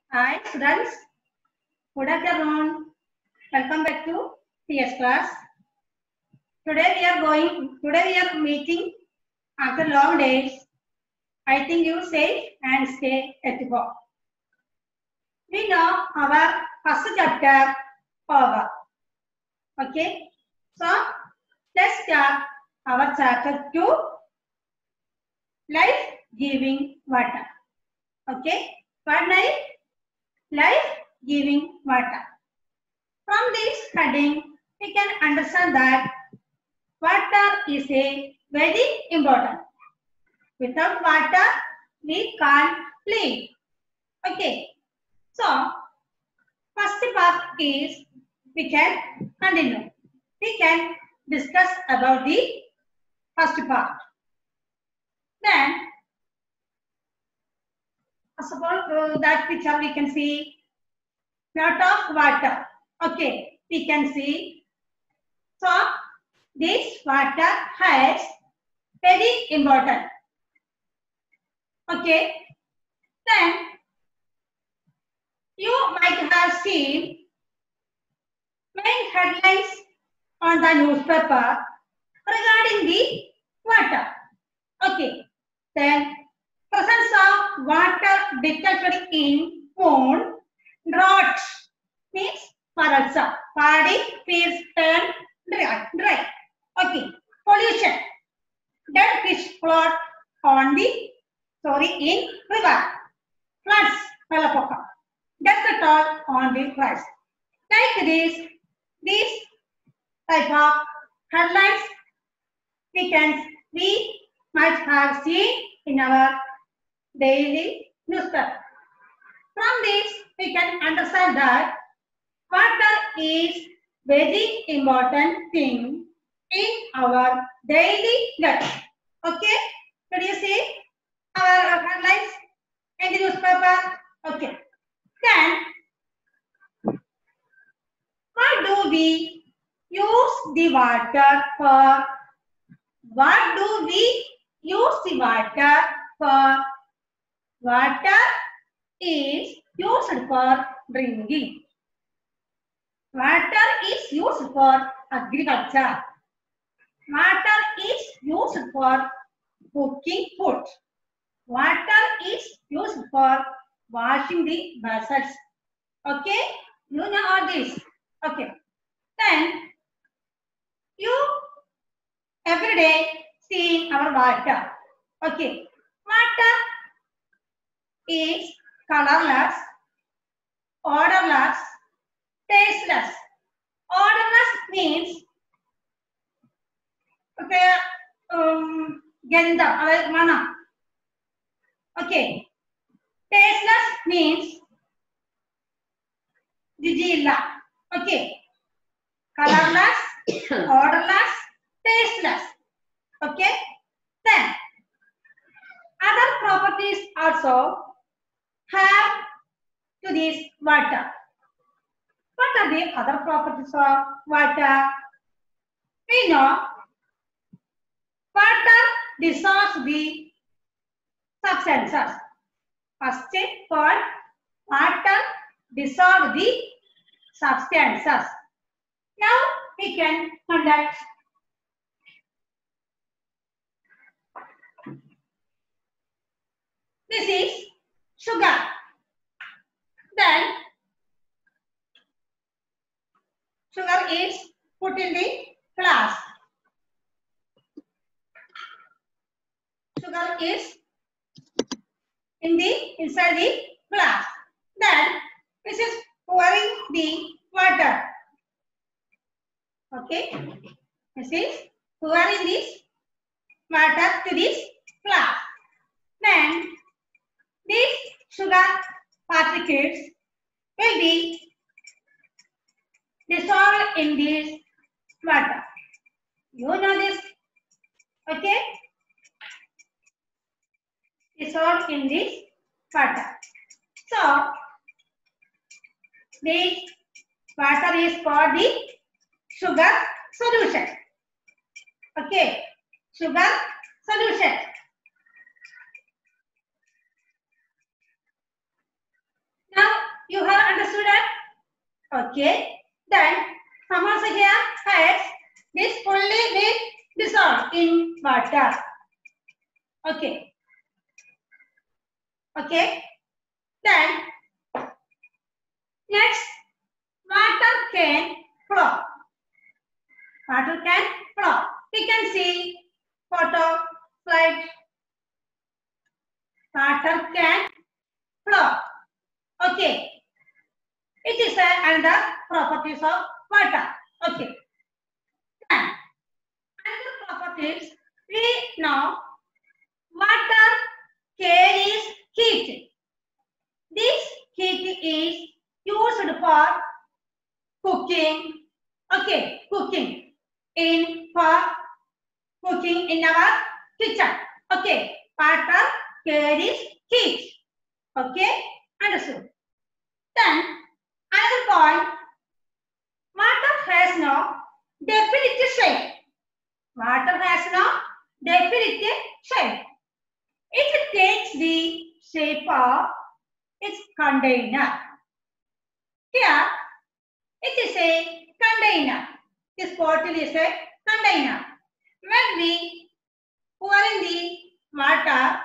Hi students, good afternoon. Welcome back to PS class. Today we are meeting after long days. I think you safe and stay at home. We know our first chapter over. Okay, so let's start our chapter 2, life-giving water. Okay, what name? Life-giving water. From this heading, we can understand that water is a very important. Without water, we can't live. Okay. So, first part is we can continue. We can discuss about the first part. Then, suppose that picture we can see lot of water. Okay, we can see. So, this water has very important. Okay, then you might have seen main headlines on the newspaper regarding the water. Okay, then presence of water detected in pond, drought means varacha, paddy fields turn dry. Okay, pollution, dead fish float on the in river, floods, Vellapoka, death toll on the rise. Like these type of headlines we might have seen in our daily newspaper. From this, we can understand that water is very important thing in our daily life. Okay, could you see our headlines in the newspaper? Okay, then what do we use the water for? What do we use the water for? Water is used for drinking. Water is used for agriculture. Water is used for cooking food. Water is used for washing the vessels. Okay, you know all this. Okay, then you every day see our water. Okay, water is colorless, odorless, tasteless. Odorless means okay, gandha, mana. Okay, tasteless means jijilla. Okay, colorless, odorless, tasteless. Okay, then other properties also have to this water. What are the other properties of water? We know water dissolves the substances. First point, water dissolve the substances. Now we can conduct this is sugar. Then sugar is put in the glass. Sugar is inside the glass. Then this is pouring the water. Okay, this is pouring this water to this glass. Then these sugar particles will be dissolved in this water. You know this? Okay? Dissolved in this water. So, this water is for the sugar solution. Okay? Sugar solution. Now, Okay. Then some also here has this fully will dissolve in water. Okay. Okay. Then next, water can flow. Water can flow. We can see photo slide. Water can flow. Okay. It is another properties of water. Okay. Then another properties we know water carries heat. This heat is used for cooking. Okay, cooking in our kitchen. Okay, water carries heat. Okay, understood. Then another point, water has no definite shape. Water has no definite shape. It takes the shape of its container. Here, it is a container. This bottle is a container. When we pour in the water,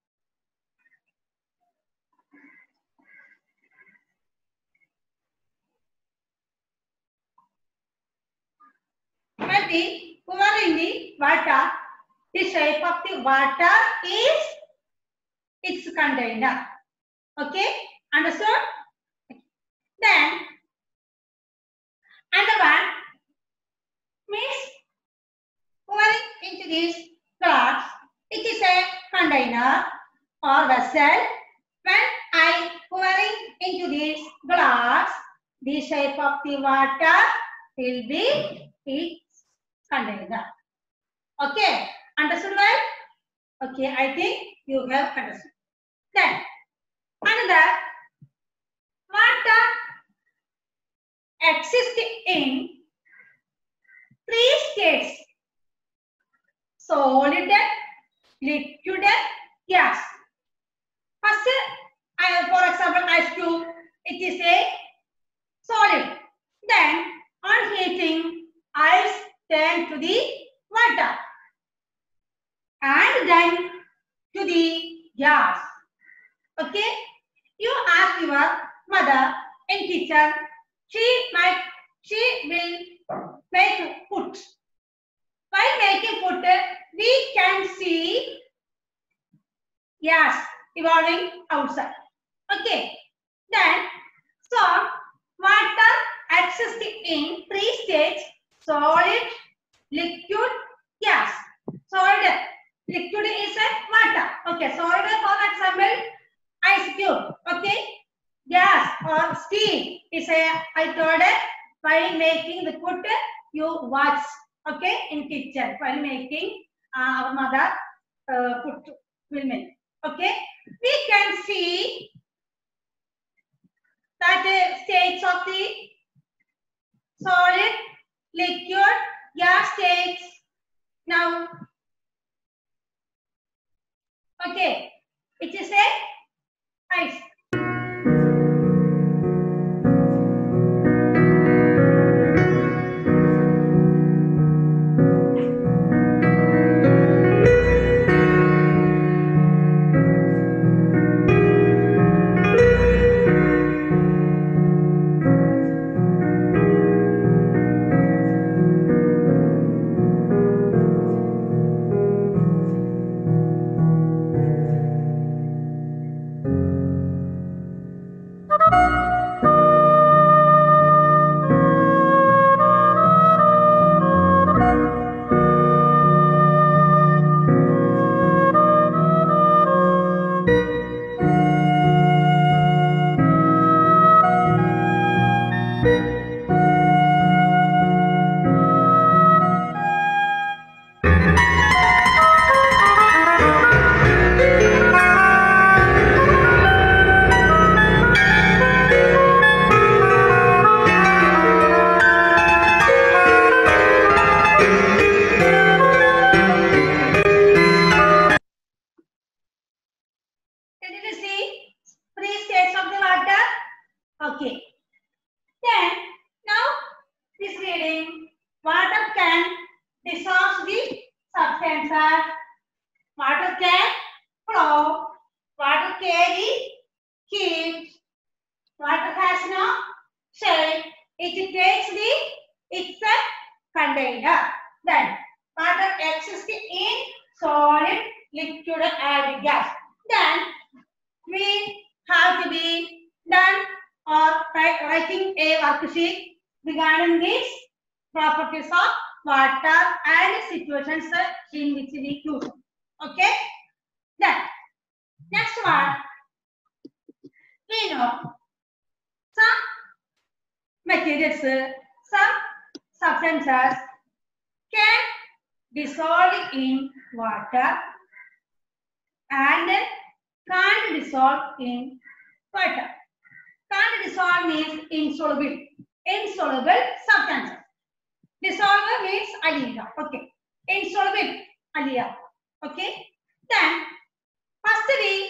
the shape of the water is its container. Okay, understood? Then another one means pouring into this glass. It is a container or vessel. When I pouring into this glass, the shape of the water will be its container. Okay, understood well? Okay, I think you have understood. Then another, water exists in 3 states: solid, liquid, gas. First, for example, ice cube, it is a solid. Then on heating, ice turn to the water and then to the gas. Okay, you ask your mother in kitchen, she will make food. While making food, we can see gas evolving outside. Okay, then so water exists in 3 states: solid, liquid, gas. Solid, liquid is a water. Okay, solid, for example, ice cube. Okay, gas or steam is a, I told it, while making the food, you watch. Okay, in kitchen while making our mother food will make. Okay, we can see that states of the solid, liquid, gas states. Now, okay, it is a ice. Did you see 3 states of the water? Okay. Then dissolves the substances. Water can flow. Water carry heat. Water has no shape. It takes it's a container. Then water exists in solid, liquid, and gas. Then we have to be done or writing a worksheet regarding these properties of water and situations in which we use. Okay. Then next one, we know some materials, some substances can dissolve in water and can't dissolve in water. Can't dissolve means insoluble. Insoluble substances. Dissolve means alia. Okay. Insoluble alia. Okay. Then firstly,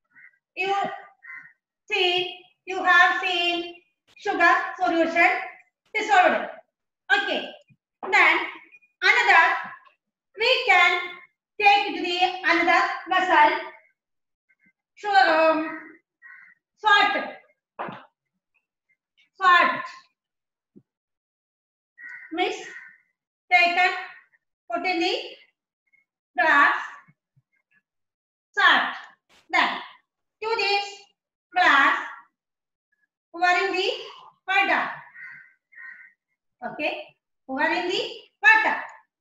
you have seen sugar solution dissolved. Okay. Then another, we can take to the another vessel. Salt. Salt means taken, put in the glass. Salt. Then to this glass, pouring the water. Okay, pouring the water.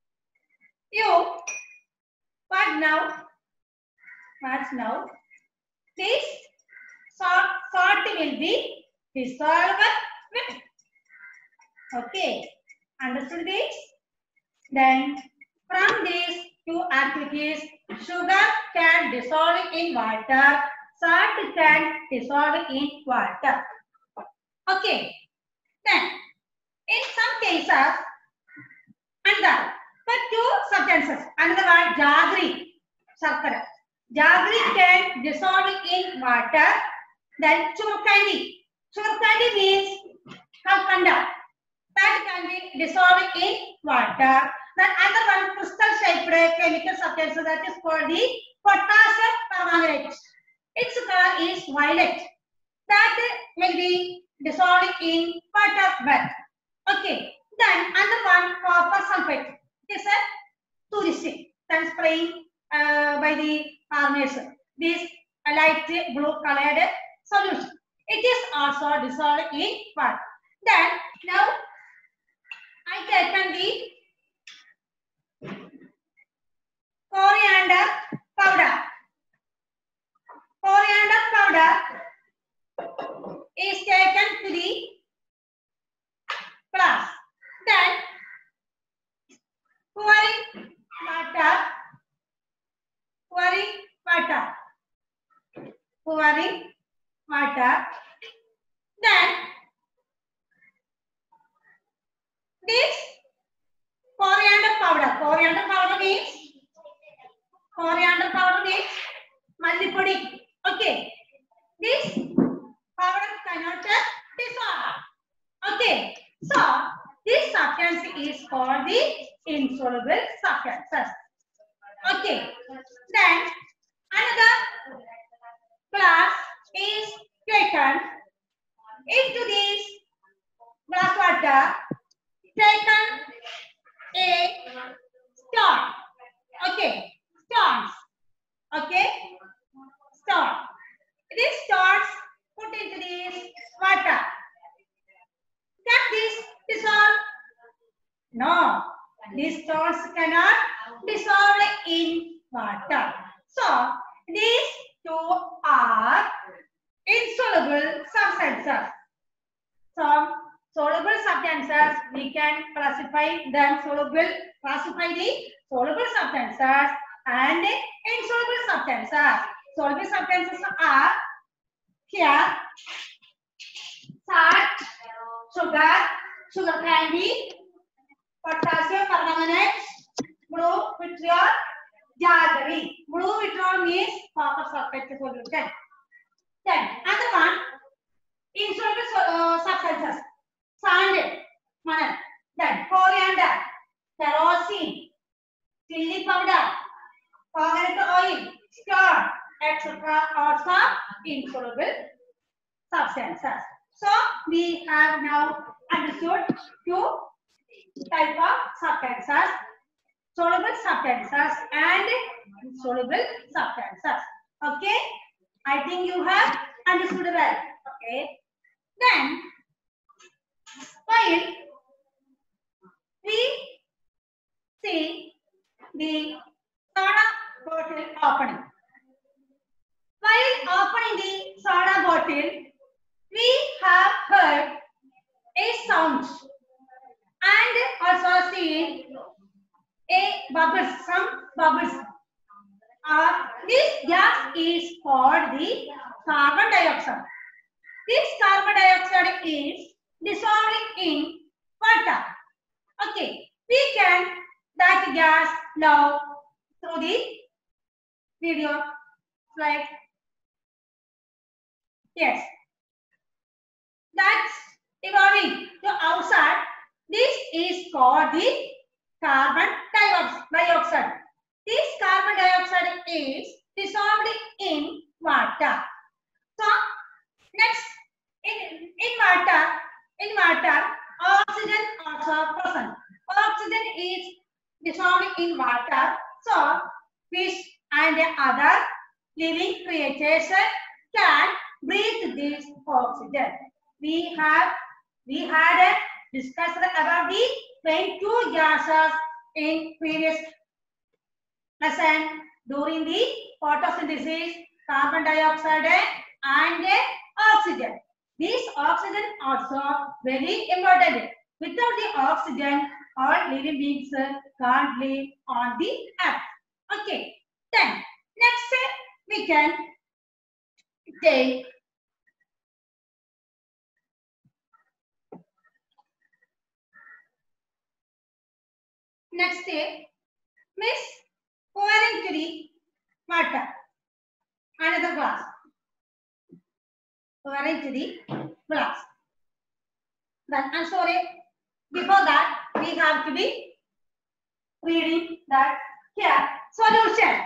What now? What now? This salt will be dissolved with. Okay, understood this? Then from these two activities, sugar can dissolve in water, salt can dissolve in water. Okay, then in some cases, another, but two substances, another one, jaggery, sarkara. Jaggery can dissolve in water. Then churkandi. Churkandi means kalkanda. That can be dissolved in water. Then other one, crystal shaped chemical substance that is called the potassium permanganate. Its color is violet. That will be dissolved in water well. Okay. Then another one, copper sulfate. It is a touristic. Then spraying by the farmers. This light blue colored solution. It is also dissolved in water. Then now I taken the coriander powder. Coriander powder is taken to the glass. Then pouring water. Then this coriander powder means mallipodi. Okay, this powder cannot dissolve. Okay, so this substance is called the insoluble substances. Okay, then another glass is taken. Into this glass water, taken a stone. Okay, stones. Okay, stone. These stones put into this water. Can this dissolve? No, these stones cannot dissolve in water. So these two are insoluble substances. So soluble substances, we can classify them classify the soluble substances and insoluble substances. Soluble substances are here salt, sugar candy, potassium permanganate, blue vitriol, jaggery. Blue vitriol means copper sulfate solution. Then other one, insoluble substances, sand, then coriander, kerosene, chili powder, coconut oil, starch, etc. also insoluble substances. So we have now understood two type of substances, soluble substances and insoluble substances. Okay, I think you have understood well. Okay, then while we see the soda bottle opening. While opening the soda bottle, we have heard a sound and also seen some bubbles. This gas is called the carbon dioxide. This carbon dioxide is dissolved in water. Okay, we can that gas now through the video slide. Yes, that's evolving to outside. This is called the carbon dioxide. This carbon dioxide is dissolved in water. So next, in water, oxygen also present. Oxygen is dissolved in water. So fish and other living creatures can breathe this oxygen. We had discussed about the 22 gases in previous lesson during the photosynthesis, carbon dioxide and oxygen. This oxygen also very important. Without the oxygen, all living beings can't live on the earth. Okay. Then next we can take Miss pouring to the water. Another glass. Pouring to the glass. Then I'm sorry. Before that, we have to be reading that here. Solution.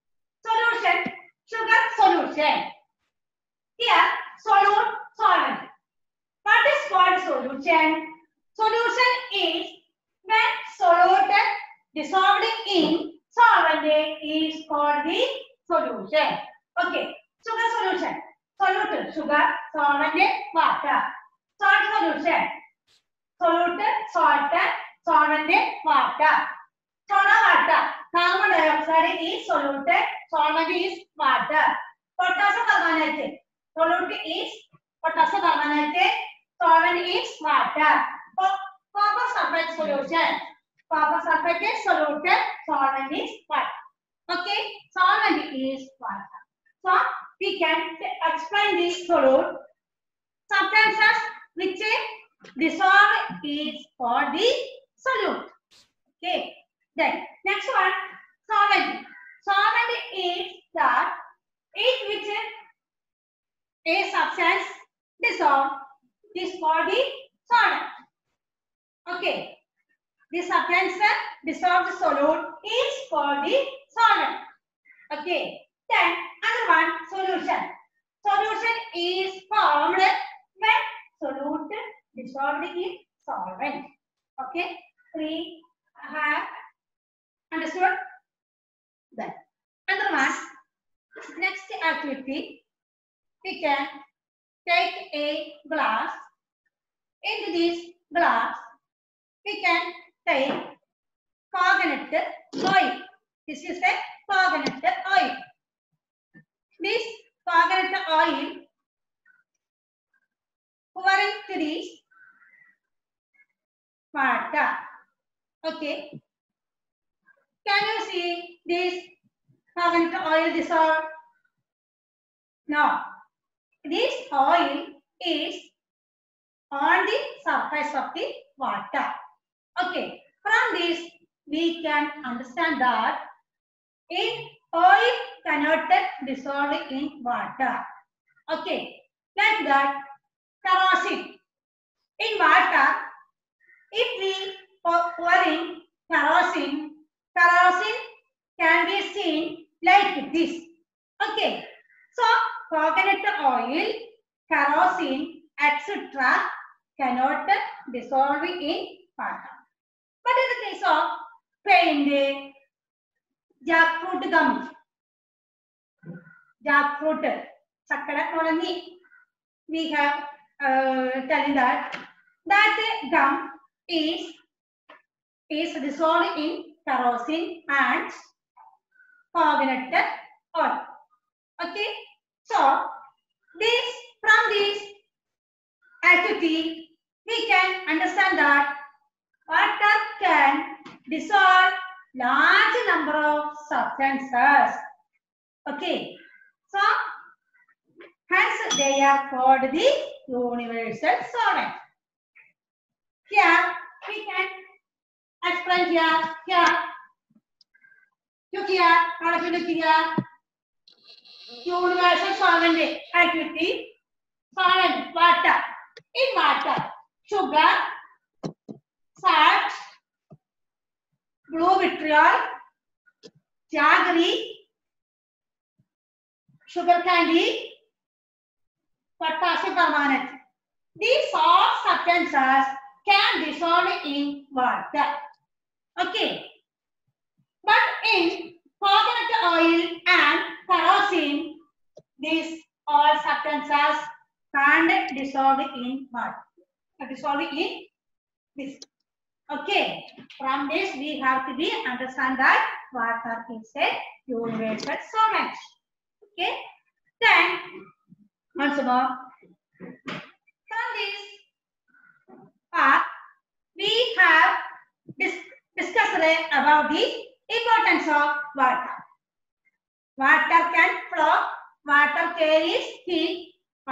Sugar solution. Here, solvent. What is called solution? Solution is when solute dissolved in solvent is called the solution. Okay, sugar solution. Solute, sugar, solvent, water. Salt solution. Solute, salt, solvent, water. Soda water. Carbon dioxide is solute, solvent is water. Potassium carbonate. Solute is potassium carbonate, solvent is water. Copper sulfate solution. Copper sulfate is solute, solvent is water. Okay, solvent is water. So we can explain this solute. Substances which dissolve is called the solute. Okay. Then next one, solvent. Solvent is that in which a substance dissolved is called the solvent. Okay. This substance dissolved solute is called the solvent. Okay. Then another one, solution. Solution is formed when solute dissolved in solvent. Okay. We have understood? Then another one, next activity, we can take a glass. Into this glass, we can take coconut oil. This is the coconut oil. This coconut oil pouring to this water. Okay. Can you see this coconut oil dissolved? No. This oil is on the surface of the water. Okay. From this, we can understand that oil cannot dissolve in water. Okay. Like that, kerosene. In water, if we pouring kerosene. Kerosene can be seen like this. Okay. So, coconut oil, kerosene, etc. cannot dissolve in water. But in the case of paint, jackfruit gum, jackfruit, sakala kolani, we have telling that gum is dissolved in kerosene and coconut oil. Okay, so from this activity we can understand that water can dissolve large number of substances. Okay, so hence they are called the universal solvent. Here we can explain here. Look here, all of you look here. Universal solvent activity. Solvent, water. In water, sugar, salt, blue vitriol, jaggery, sugar candy, potassium permanganate. These all substances can dissolve in water. Okay. But in coconut oil and kerosene, these all substances can't dissolve in water. Dissolve in this. Okay. From this we have to be understand that water is a universal solvent. Okay. Then once more, from this part we have discussed about the importance of water. Water can flow, water carries heat,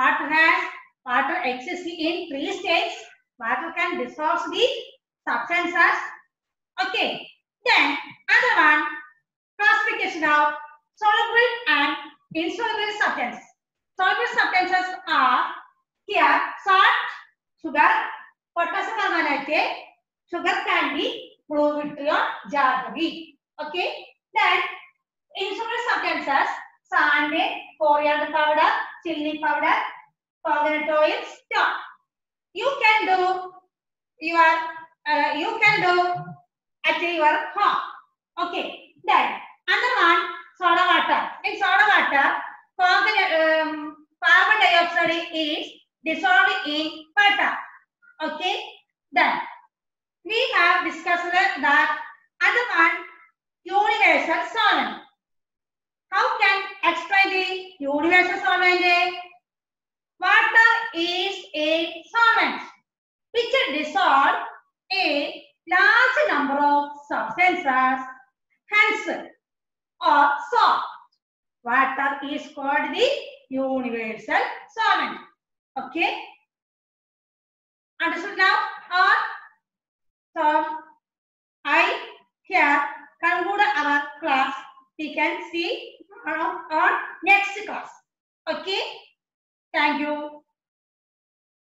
water exists in three states, water can dissolve the substances. Okay, then other one, classification of soluble and insoluble substances. Soluble substances are here salt, sugar, potassium permanganate, sugar candy, blue vitriol, jaggery. Okay, then insoluble substances, sand, coriander powder, chili powder, coconut oil, stone. You can do at your home. Okay, then another one, soda water. In soda water, carbon dioxide is dissolved in water. Okay, then we have discussed that other one, universal solvent. How can explain the universal solvent? Water is a solvent which dissolve a large number of substances. Hence, so water is called the universal solvent. Okay, understood now? Or so I here conclude our class. We can see on next class. Okay, thank you.